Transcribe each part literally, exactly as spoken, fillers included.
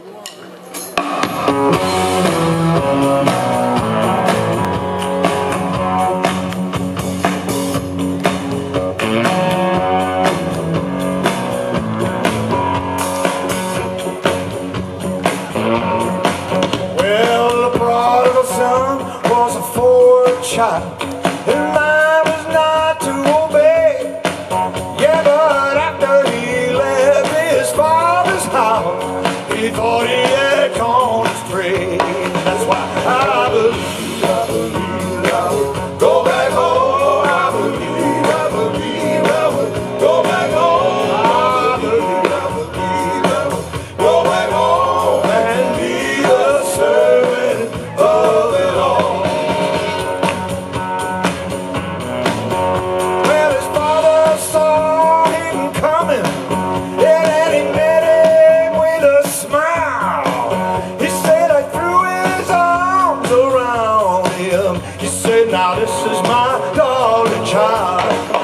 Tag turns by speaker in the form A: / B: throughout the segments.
A: Well, the prodigal son was a forward child. His mind was not to obey. Yeah, but after he left his father's house, he thought he had gone astray. That's why I believe, I believe I will go back home. I believe, I believe I will go back home. I believe, I believe I will go back home and be the servant of it all. Well, his father saw him coming, and he met him with a smile. He said, I threw his arms around him. He said, now this is my darling child.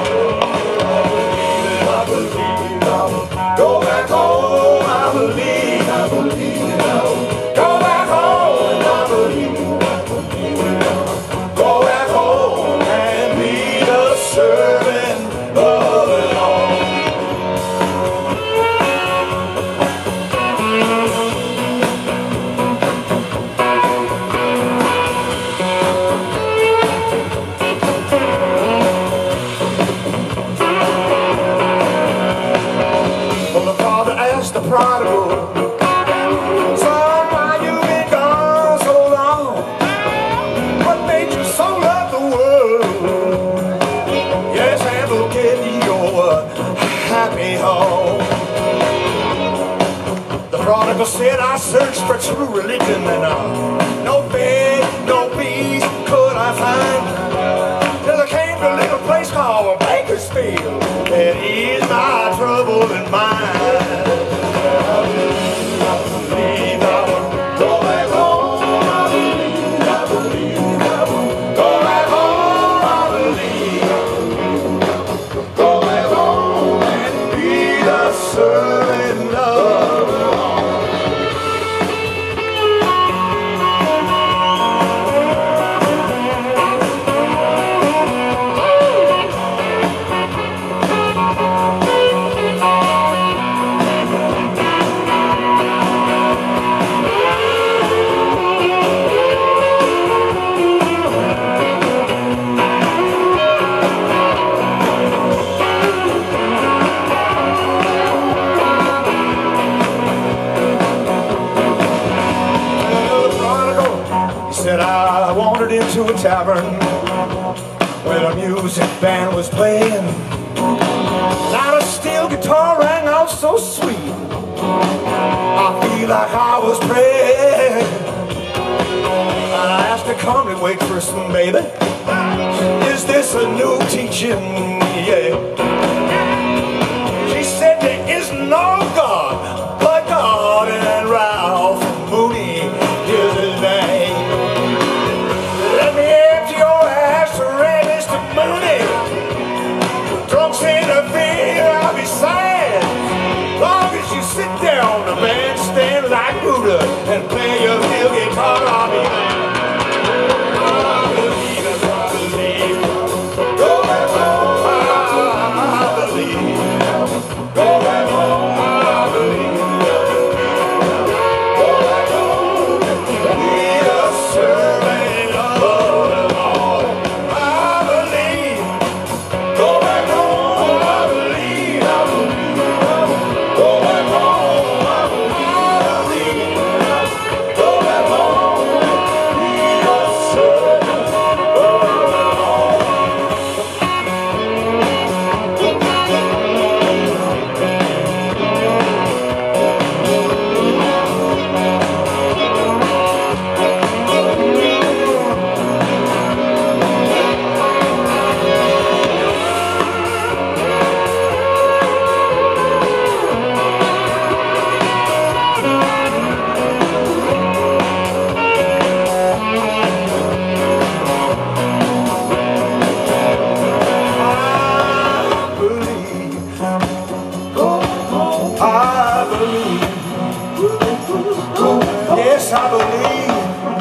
A: I believe I will go back home. I believe, I believe I will go back home. I believe, I believe I will go back home and be the servant of it all. Well, the father asked the prodigal, son, why you been gone so long? What made you so love the world? Yes, and forget your happy home. The prodigal said, I searched for true religion and uh, no faith, no peace could I find. Till I came to a little place called Bakersfield that eased my trouble and mind. I believe, I believe I will go back home. I believe, I believe I will go back home. I believe, I believe I will go back home and be the servant of it all. Said I wandered into a tavern where a music band was playing. Now a steel guitar rang out so sweet, I feel like I was praying. And I asked her, come and wait for some, baby. Is this a new teaching? Yeah. She said there is no God but God, and Ralph Mooney is his name. Let me empty your ass to red Mister Mooney. Drunks interfere, I'll be sad. Long as you sit there on the bandstand like Cooder and play your steel guitar, I'll be there. I believe, I believe, go back home. I believe, go back home. I believe,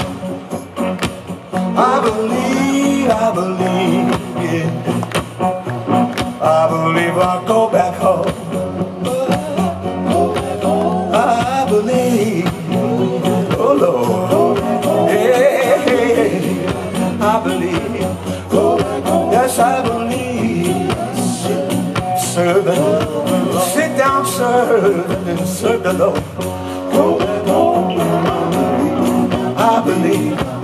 A: I believe, I believe, yeah. I believe I'll go back home. I believe, oh Lord, yeah, I believe, yes I believe. Servant, sit down, servant, and serve the Lord. I believe.